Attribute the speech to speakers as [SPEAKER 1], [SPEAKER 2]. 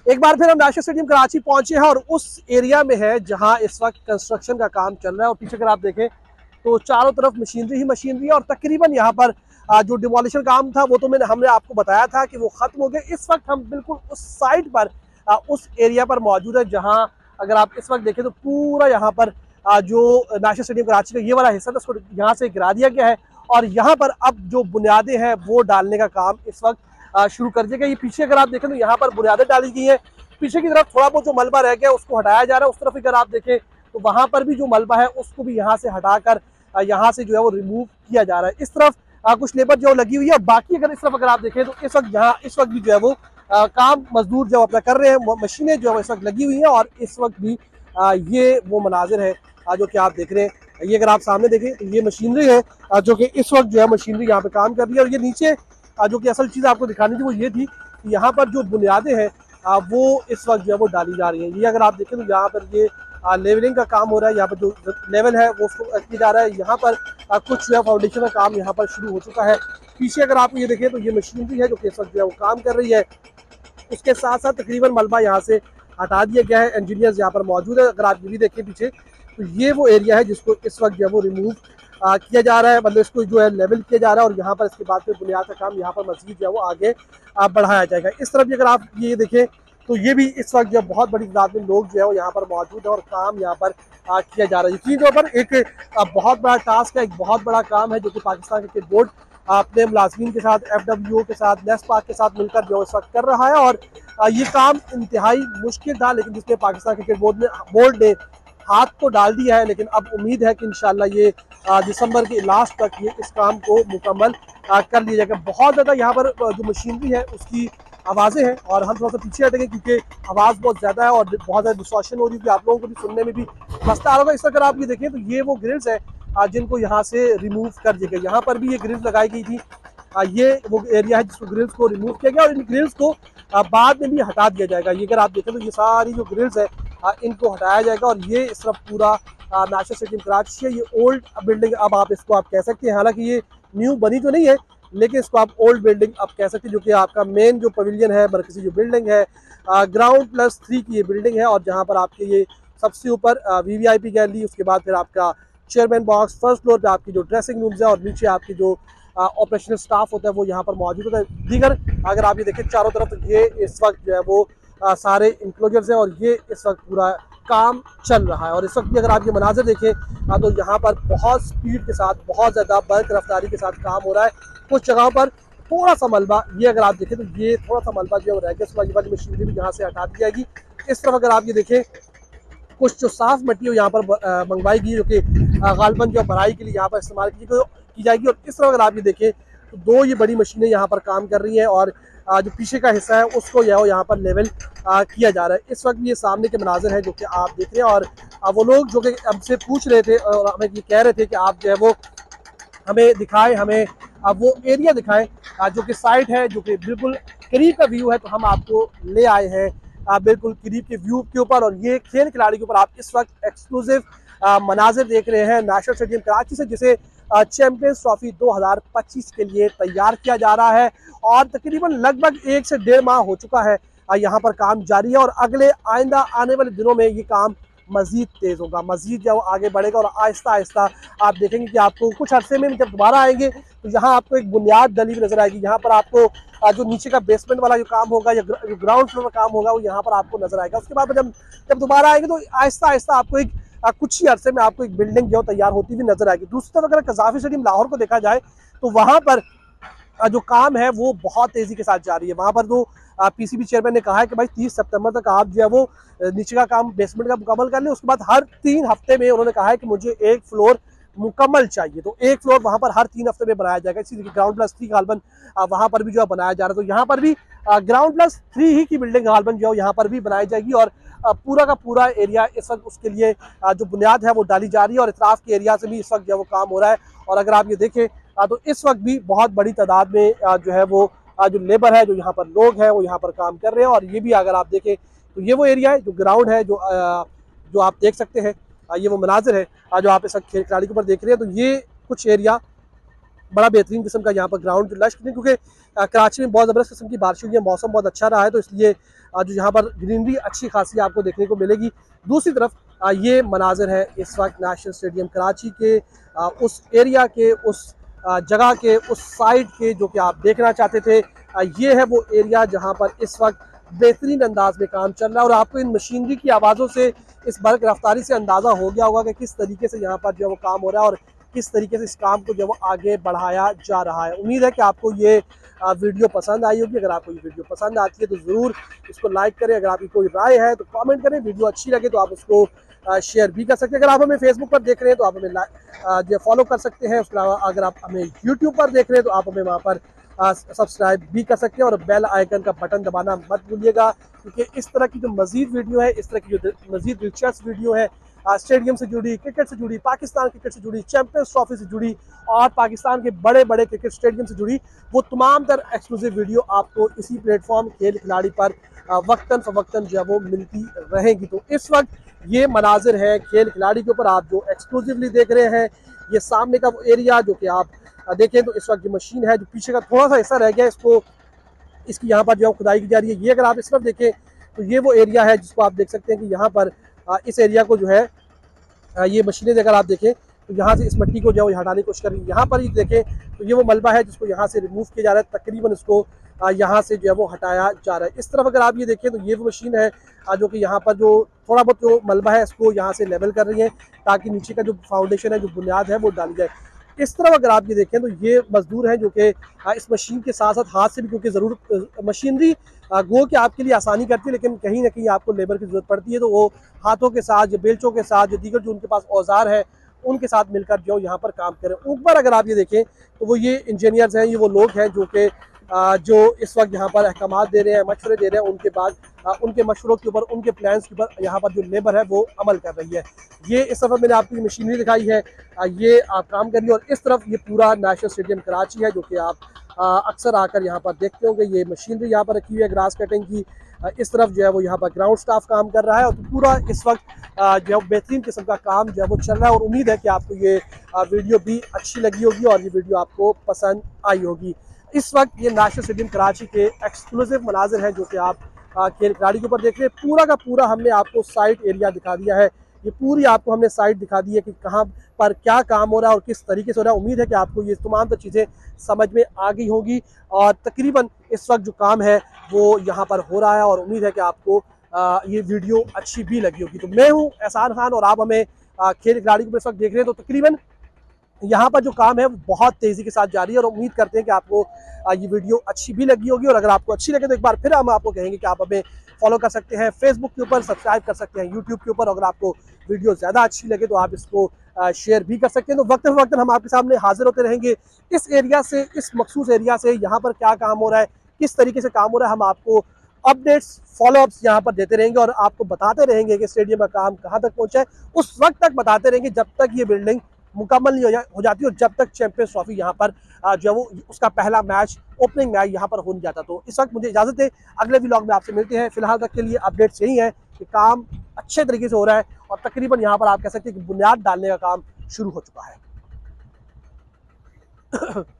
[SPEAKER 1] एक बार फिर हम नेशनल स्टेडियम कराची पहुंचे हैं और उस एरिया में है जहां इस वक्त कंस्ट्रक्शन का काम चल रहा है। और पीछे अगर आप देखें तो चारों तरफ मशीनरी ही मशीनरी है और तकरीबन यहाँ पर जो डिमोलिशन काम था वो तो हमने आपको बताया था कि वो खत्म हो गया। इस वक्त हम बिल्कुल उस साइट पर उस एरिया पर मौजूद है जहाँ अगर आप इस वक्त देखें तो पूरा यहाँ पर जो नेशनल स्टेडियम कराची का ये वाला हिस्सा था उसको यहाँ से गिरा दिया गया है और यहाँ पर अब जो बुनियादें हैं वो डालने का काम इस वक्त शुरू कर दिया गया। ये पीछे अगर आप देखें तो यहाँ पर बुनियादें डाली गई हैं। पीछे की तरफ थोड़ा बहुत जो मलबा रह गया उसको हटाया जा रहा है। उस तरफ अगर आप देखें तो वहाँ पर भी जो मलबा है उसको भी यहाँ से हटाकर यहाँ से जो है वो रिमूव किया जा रहा है। इस तरफ कुछ लेबर जो लगी हुई है और बाकी अगर इस तरफ अगर आप देखें तो इस वक्त यहाँ इस वक्त भी जो है वो काम मजदूर जो अपना कर रहे हैं, मशीनें जो है इस वक्त लगी हुई हैं और इस वक्त भी ये वो मनाजिर है जो कि आप देख रहे हैं। ये अगर आप सामने देखें तो ये मशीनरी है जो कि इस वक्त जो है मशीनरी यहाँ पे काम कर रही है। और ये नीचे जो कि असल चीज़ आपको दिखानी थी वो ये थी कि यहाँ पर जो बुनियादें हैं वो इस वक्त जो है वो डाली जा रही हैं। ये अगर आप देखें तो यहाँ पर ये लेवलिंग का काम हो रहा है। यहाँ पर जो लेवल है वो उसको किया जा रहा है। यहाँ पर कुछ जो है फाउंडेशन का काम यहाँ पर शुरू हो चुका है। पीछे अगर आप ये देखें तो ये मशीनरी है जो कि इस वक्त जो है वो काम कर रही है। उसके साथ साथ तकरीबन मलबा यहाँ से हटा दिया गया है। इंजीनियर्स यहाँ पर मौजूद है। अगर आप ये भी देखें पीछे तो ये वो एरिया है जिसको इस वक्त जो है वो रिमूव किया जा रहा है, मतलब इसको जो है लेवल किया जा रहा है और यहाँ पर इसके बाद फिर बुनियाद का काम यहाँ पर मजीद जो है वो आगे बढ़ाया जाएगा। इस तरफ भी अगर आप ये देखें तो ये भी इस वक्त जो है बहुत बड़ी तादाद में लोग जो है वो यहाँ पर मौजूद है और काम यहाँ पर किया जा रहा है। यकीन तौर पर एक बहुत बड़ा टास्क है, एक बहुत बड़ा काम है जो कि पाकिस्तान क्रिकेट बोर्ड अपने मुलाजमीन के साथ, FWO के साथ, नेस्पाक के साथ मिलकर जो इस वक्त कर रहा है। और ये काम इंतहाई मुश्किल था लेकिन जिसमें पाकिस्तान क्रिकेट बोर्ड ने हाथ तो डाल दिया है। लेकिन अब उम्मीद है कि इंशाल्लाह ये दिसंबर के लास्ट तक ये इस काम को मुकम्मल कर लिया जाएगा। बहुत ज़्यादा यहाँ पर जो मशीनरी है उसकी आवाज़ें हैं और हम थोड़ा सा पीछे हटेंगे क्योंकि आवाज़ बहुत ज़्यादा है और बहुत ज़्यादा डिस्टॉर्शन हो रही है, आप लोगों को भी सुनने में भी मसला आ रहा होगा। इस अगर आप ये देखें तो ये वो ग्रिल्स है जिनको यहाँ से रिमूव कर दिया गया। यहाँ पर भी ये ग्रिल्स लगाई गई थी। ये वो एरिया है जिसको ग्रिल्स को रिमूव किया गया और इन ग्रिल्स को बाद में भी हटा दिया जाएगा। ये अगर आप देखें तो ये सारी जो ग्रिल्स है इनको हटाया जाएगा और ये इस तरफ पूरा नेशनल स्टेडियम कराची है। ये ओल्ड बिल्डिंग अब आप इसको आप कह सकते हैं, हालांकि ये न्यू बनी तो नहीं है लेकिन इसको आप ओल्ड बिल्डिंग आप कह सकते हैं, जो कि आपका मेन जो पवेलियन है, मरकजी जो बिल्डिंग है, ग्राउंड +3 की ये बिल्डिंग है। और जहाँ पर आपके ये सबसे ऊपर VVIP गैलरी, उसके बाद फिर आपका चेयरमैन बॉक्स, फर्स्ट फ्लोर पे आपकी जो ड्रेसिंग रूम्स है और नीचे आपकी जो ऑपरेशनल स्टाफ होता है वो यहाँ पर मौजूद होता है। दीगर अगर आप ये देखें चारों तरफ ये इस वक्त जो है वो सारे इंक्लोजर्स हैं और ये इस वक्त पूरा काम चल रहा है। और इस वक्त भी अगर आप ये मनाजर देखें तो यहाँ पर बहुत स्पीड के साथ, बहुत ज़्यादा बर्क रफ्तारी के साथ काम हो रहा है। कुछ जगहों पर थोड़ा सा मलबा, ये अगर आप देखें तो ये थोड़ा सा मलबा जो रह गया उसके वाली मशीनरी भी यहाँ से हटा दी जाएगी। इस तरफ अगर आप ये देखें कुछ जो साफ़ मट्टी हो यहाँ पर मंगवाई गई जो कि गालबन जो भराई के लिए यहाँ पर इस्तेमाल की जाएगी। और इस तरफ अगर आप ये देखें तो दो ये बड़ी मशीनें यहाँ पर काम कर रही हैं और जो पीछे का हिस्सा है उसको जो है यहाँ पर लेवल किया जा रहा है। इस वक्त ये सामने के मनाजिर हैं जो कि आप देख रहे हैं और वो लोग जो कि हमसे पूछ रहे थे और हमें ये कह रहे थे कि आप जो है वो हमें दिखाएं, हमें वो एरिया दिखाएं जो कि साइट है जो कि बिल्कुल करीब का व्यू है। तो हम आपको ले आए हैं बिल्कुल करीब के व्यू के ऊपर और ये खेल खिलाड़ी के ऊपर आप इस वक्त एक्सक्लूसिव मनाजिर देख रहे हैं नेशनल स्टेडियम कराची से, जिसे चैंपियंस ट्रॉफी 2025 के लिए तैयार किया जा रहा है। और तकरीबन लगभग 1 से 1.5 माह हो चुका है यहाँ पर काम जारी है और अगले आइंदा आने वाले दिनों में ये काम मज़ीद तेज़ होगा, मज़ीद जो आगे बढ़ेगा और आहिस्ता आहिस्ता आप देखेंगे कि आपको कुछ अरसे में जब दोबारा आएंगे तो यहाँ आपको एक बुनियाद डली हुई नज़र आएगी। यहाँ पर आपको जो नीचे का बेसमेंट वाला जो काम होगा या जो ग्राउंड फ्लोर का काम होगा वो यहाँ पर आपको नज़र आएगा। उसके बाद जब दोबारा आएंगे तो आहिस्ता आहिस्ता आपको एक कुछ ही अरसे में आपको एक बिल्डिंग जो तैयार होती हुई नज़र आएगी। दूसरी तरफ अगर कज़ाफ़ी स्टेडियम लाहौर को देखा जाए तो वहाँ पर जो काम है वो बहुत तेज़ी के साथ जारी है। वहाँ पर जो PCB चेयरमैन ने कहा है कि भाई 30 सितंबर तक आप जो है वो नीचे का काम बेसमेंट का मुकम्मल कर लें। उसके बाद हर 3 हफ्ते में उन्होंने कहा है कि मुझे एक फ्लोर मुकम्मल चाहिए, तो एक फ्लोर वहाँ पर हर 3 हफ्ते में बनाया जाएगा। इसी ग्राउंड +3 गालबन वहाँ पर भी जो है बनाया जा रहा है। तो यहाँ पर भी ग्राउंड +3 ही की बिल्डिंग गालबन जो है यहाँ पर भी बनाई जाएगी और पूरा का पूरा एरिया इस वक्त उसके लिए जो बुनियाद है वो डाली जा रही है और इतराफ़ के एरिया से भी इस वक्त जो है वो काम हो रहा है। और अगर आप ये देखें तो इस वक्त भी बहुत बड़ी तादाद में जो है वो जो लेबर है, जो यहाँ पर लोग हैं वो यहाँ पर काम कर रहे हैं। और ये भी अगर आप देखें तो ये वो एरिया है जो ग्राउंड है जो आप देख सकते हैं। ये वो मनाजिर है जो आप इस वक्त खेल खिलाड़ी के ऊपर देख रहे हैं। तो ये कुछ एरिया बड़ा बेहतरीन किस्म का यहाँ पर ग्राउंड लश, क्योंकि कराची में बहुत ज़बरदस्त किस्म की बारिश हुई है, मौसम बहुत अच्छा रहा है तो इसलिए जो यहाँ पर ग्रीनरी अच्छी खासी आपको देखने को मिलेगी। दूसरी तरफ ये मनाजिर है इस वक्त नेशनल स्टेडियम कराची के उस एरिया के, उस जगह के, उस साइड के जो कि आप देखना चाहते थे। ये है वो एरिया जहाँ पर इस वक्त बेहतरीन अंदाज में काम चल रहा है और आपको इन मशीनरी की आवाज़ों से, इस बर्क रफ्तारी से अंदाज़ा हो गया होगा कि किस तरीके से यहाँ पर जो वो काम हो रहा है और किस तरीके से इस काम को जो वो आगे बढ़ाया जा रहा है। उम्मीद है कि आपको ये वीडियो पसंद आई होगी। अगर आपको ये वीडियो पसंद आती है तो ज़रूर इसको लाइक करें। अगर आपकी कोई राय है तो कमेंट करें। वीडियो अच्छी लगे तो आप उसको शेयर भी कर सकते हैं। अगर आप हमें फेसबुक पर देख रहे हैं तो आप हमें जो फॉलो कर सकते हैं। उसके अलावा अगर आप हमें यूट्यूब पर देख रहे हैं तो आप हमें वहाँ पर सब्सक्राइब भी कर सकते हैं और बेल आइकन का बटन दबाना मत भूलिएगा, क्योंकि इस तरह की जो मज़ीद वीडियो है, इस तरह की जो मज़ीद दिलचस्प वीडियो है स्टेडियम से जुड़ी, क्रिकेट से जुड़ी, पाकिस्तान क्रिकेट से जुड़ी, चैंपियंस ट्रॉफी से जुड़ी और पाकिस्तान के बड़े बड़े क्रिकेट स्टेडियम से जुड़ी, वो तमाम तर एक्सक्लूसिव वीडियो आपको इसी प्लेटफॉर्म खेल खिलाड़ी पर वक्तन फ़वक्तन जो है वो मिलती रहेगी। तो इस वक्त ये मनाजिर है खेल खिलाड़ी के ऊपर आप जो एक्सक्लूसिवली देख रहे हैं। ये सामने का एरिया जो कि आप देखें तो इस वक्त जो मशीन है, जो पीछे का थोड़ा सा हिस्सा रह गया, इसको इसकी यहाँ पर जो खुदाई की जा रही है। ये अगर आप इस तरफ देखें तो ये वो एरिया है जिसको आप देख सकते हैं कि यहाँ पर इस एरिया को जो है ये मशीनें अगर आप देखें तो यहाँ से इस मिट्टी को जो है हटाने की कोशिश कर रही है। यहाँ पर ही देखें तो ये वो मलबा है जिसको यहाँ से रिमूव किया जा रहा है, तकरीबन इसको यहाँ से जो है वो हटाया जा रहा है। इस तरफ अगर आप ये देखें तो ये वो मशीन है जो कि यहाँ पर जो थोड़ा बहुत जो मलबा है इसको यहाँ से लेवल कर रही है ताकि नीचे का जो फाउंडेशन है, जो बुनियाद है, वो डाली जाए। इस तरफ अगर आप ये देखें तो ये मजदूर हैं जो कि इस मशीन के साथ साथ हाथ से भी, क्योंकि ज़रूर मशीनरी गो कि आपके लिए आसानी करती है, लेकिन कहीं ना कहीं आपको लेबर की ज़रूरत पड़ती है, तो वो हाथों के साथ, जो बेल्चों के साथ, जो दीगर जो उनके पास औजार है उनके साथ मिलकर जो यहाँ पर काम करें। ऊपर अगर आप ये देखें तो वो ये इंजीनियर्स हैं, ये वो लोग हैं जो कि जो इस वक्त यहाँ पर अहकामात दे रहे हैं, मशवरे दे रहे हैं। उनके बाद उनके मशवरों के ऊपर, उनके प्लान्स के ऊपर यहाँ पर जो लेबर है वो अमल कर रही है। ये इस तरफ मैंने आपकी मशीनरी दिखाई है, ये आप काम कर रही है। और इस तरफ ये पूरा नेशनल स्टेडियम कराची है जो कि आप अक्सर आकर यहाँ पर देखते होंगे। ये मशीनरी यहाँ पर रखी हुई है ग्रास कटिंग की। इस तरफ जो है वो यहाँ पर ग्राउंड स्टाफ काम कर रहा है और पूरा इस वक्त जो है बेहतरीन किस्म का काम जो है वो चल रहा है। और उम्मीद है कि आपको ये वीडियो भी अच्छी लगी होगी और ये वीडियो आपको पसंद आई होगी। इस वक्त ये नेशनल स्टेडियम कराची के एक्सक्लूसिव मनाजिर हैं जो कि आप खेल खिलाड़ी के ऊपर देख रहे हैं। पूरा का पूरा हमने आपको साइट एरिया दिखा दिया है। ये पूरी आपको हमने साइट दिखा दी है कि कहाँ पर क्या काम हो रहा है और किस तरीके से हो रहा है। उम्मीद है कि आपको ये तमाम तो चीज़ें समझ में आ गई होगी और तकरीबन इस वक्त जो काम है वो यहाँ पर हो रहा है और उम्मीद है कि आपको ये वीडियो अच्छी भी लगी होगी। तो मैं हूँ एहसान खान और आप हमें खेल खिलाड़ी को इस वक्त देख रहे हैं। तो तकरीबन यहाँ पर जो काम है वो बहुत तेज़ी के साथ जारी है और उम्मीद करते हैं कि आपको ये वीडियो अच्छी भी लगी होगी। और अगर आपको अच्छी लगे तो एक बार फिर हम आपको कहेंगे कि आप हमें फॉलो कर सकते हैं फेसबुक के ऊपर, सब्सक्राइब कर सकते हैं यूट्यूब के ऊपर। अगर आपको वीडियो ज़्यादा अच्छी लगे तो आप इसको शेयर भी कर सकते हैं। तो वक्त वक्त हम आपके सामने हाजिर होते रहेंगे इस एरिया से, इस मखसूस एरिया से, यहाँ पर क्या काम हो रहा है, किस तरीके से काम हो रहा है। हम आपको अपडेट्स, फॉलोअप्स यहाँ पर देते रहेंगे और आपको बताते रहेंगे कि स्टेडियम का काम कहाँ तक पहुँचा है। उस वक्त तक बताते रहेंगे जब तक ये बिल्डिंग मुकम्मल नहीं हो जाती और जब तक चैंपियंस ट्रॉफी यहाँ पर जो है वो उसका पहला मैच, ओपनिंग मैच यहाँ पर हो नहीं जाता। तो इस वक्त मुझे इजाज़त है, अगले व्लॉग में आपसे मिलते हैं। फिलहाल तक के लिए अपडेट्स यही है कि काम अच्छे तरीके से हो रहा है और तकरीबन यहाँ पर आप कह सकते हैं कि बुनियाद डालने का काम शुरू हो चुका है।